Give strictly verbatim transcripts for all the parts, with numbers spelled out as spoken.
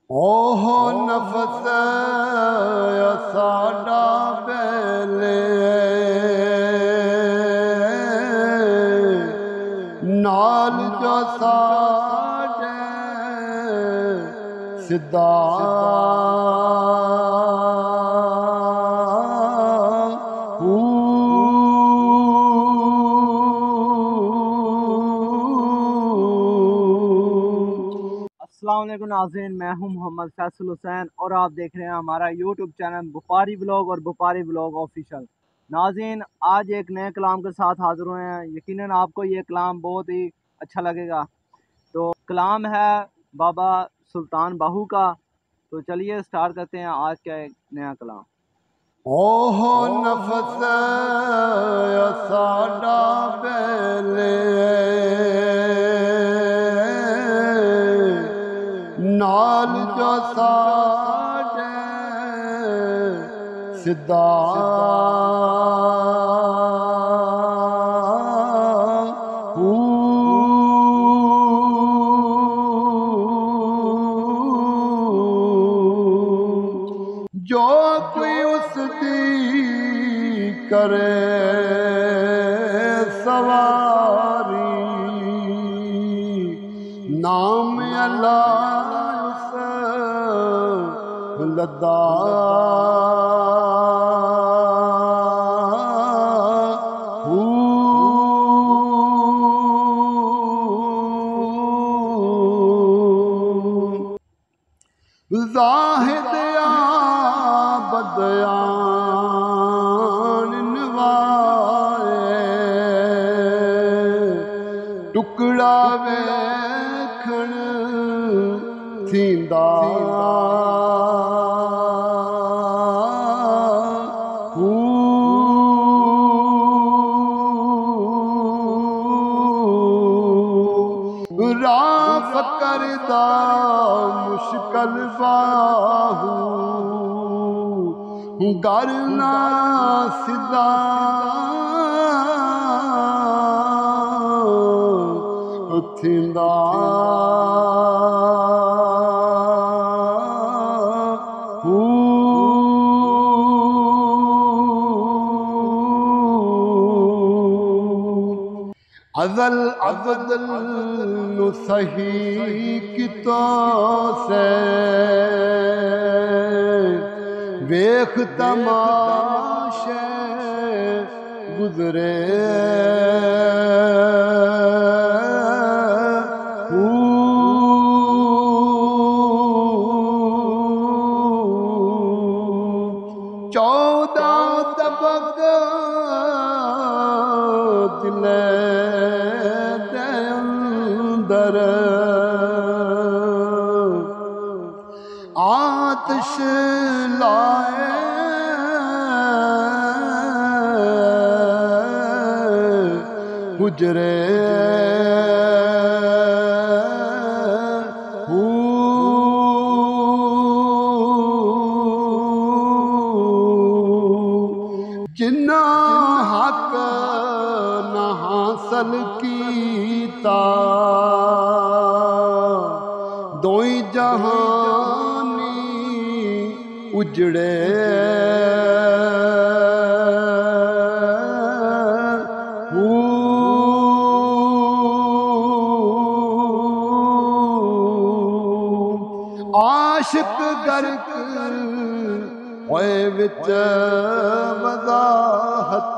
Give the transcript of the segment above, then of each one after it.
ओह नफस साडा बेले नाल जो साडे सिद्धा अस्सलामुअलैकुम नाज़रीन, मैं हूं मोहम्मद फैसल हुसैन और आप देख रहे हैं हमारा यूट्यूब चैनल बुपारी ब्लॉग और बुपारी ब्लॉग ऑफिशियल। नाज़रीन, आज एक नए कलाम के साथ हाज़िर हुए हैं। यकीनन आपको ये कलाम बहुत ही अच्छा लगेगा। तो कलाम है बाबा सुल्तान बाहू का। तो चलिए स्टार्ट करते हैं आज का एक नया कलाम। ओह नफस साडा बेले नाल जो साडे सिद्धा जो कोई उसकी करे सवारी नाम अल्लाह उस लद्दा ज़ाहिद बदयान नवाए टुकड़ा वेखण थींदा राफ करदा मुश्किल बाहू घर ना सिदा थींदा अज़ल अब्दुल नु सही कितो से वेख तमाशे गुजरे चौदह तबक दिले अंदर आतिश लाए गुजरे जिन्ना हक न हासिल कीता दोई जहानी उजड़े आशिक गर्क होए विच वज़ाहत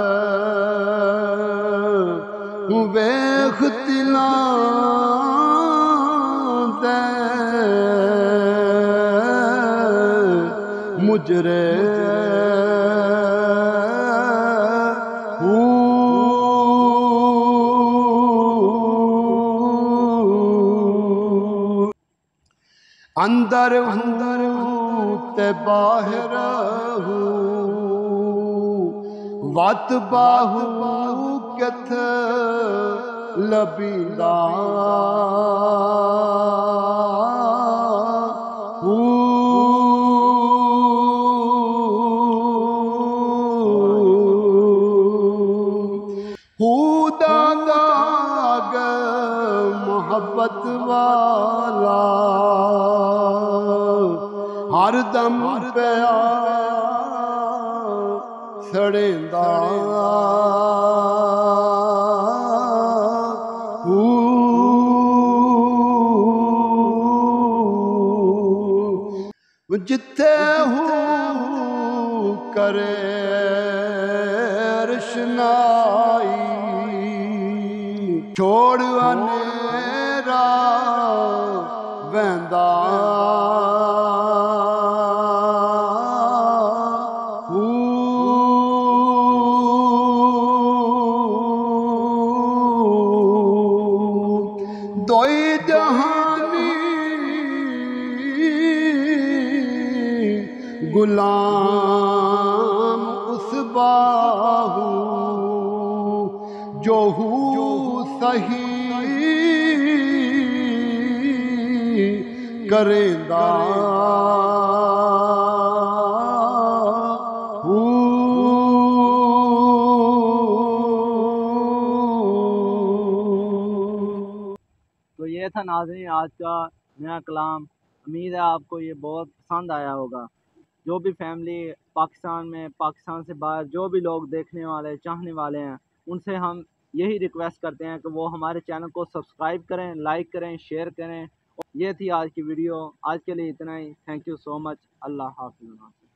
वेख तिला दे मुजरे अंदर अंदर ते बाहर वत बाहू कथ लबीदा हुदा दाग मोहब्बत वाला हरदम पिया सड़ेंदा जिथे हूँ करे रशनाई छोड़ अनेरा वेंदा दोई जहानी गुलाम उस बाहू जो हूँ सही करेंदा तो ये था नाज़रीन आज का नया कलाम। उम्मीद है आपको ये बहुत पसंद आया होगा। जो भी फैमिली पाकिस्तान में, पाकिस्तान से बाहर जो भी लोग देखने वाले चाहने वाले हैं, उनसे हम यही रिक्वेस्ट करते हैं कि वो हमारे चैनल को सब्सक्राइब करें, लाइक करें, शेयर करें। ये थी आज की वीडियो। आज के लिए इतना ही। Thank you so much. अल्लाह हाफ़िज़।